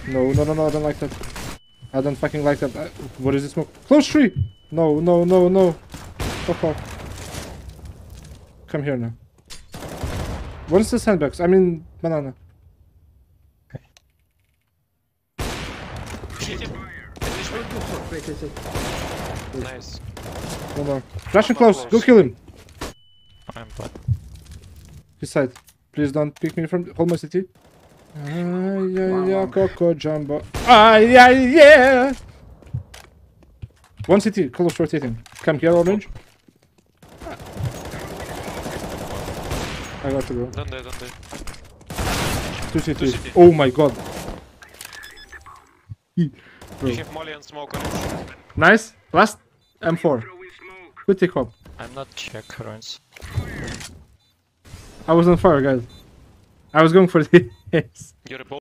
No, no, no, no, I don't like that. I don't fucking like that. What is this smoke? Close tree! No, no, no, no. Fuck off. Come here now. What is the sandbox? I mean, banana. Okay. Nice. No more. Flashing close. Go kill him. I'm bad. His side. Please don't pick me from. Hold my city. Yeah, COCO JAMBO. Yeah. One city. Close rotating. Come here, orange. I got to go. Don't die. Two cities. city. Oh my god. You have molly and smoke on it. Nice. Last M4. Good take up. I'm not check ruins. I was on fire, guys. I was going for this. You're a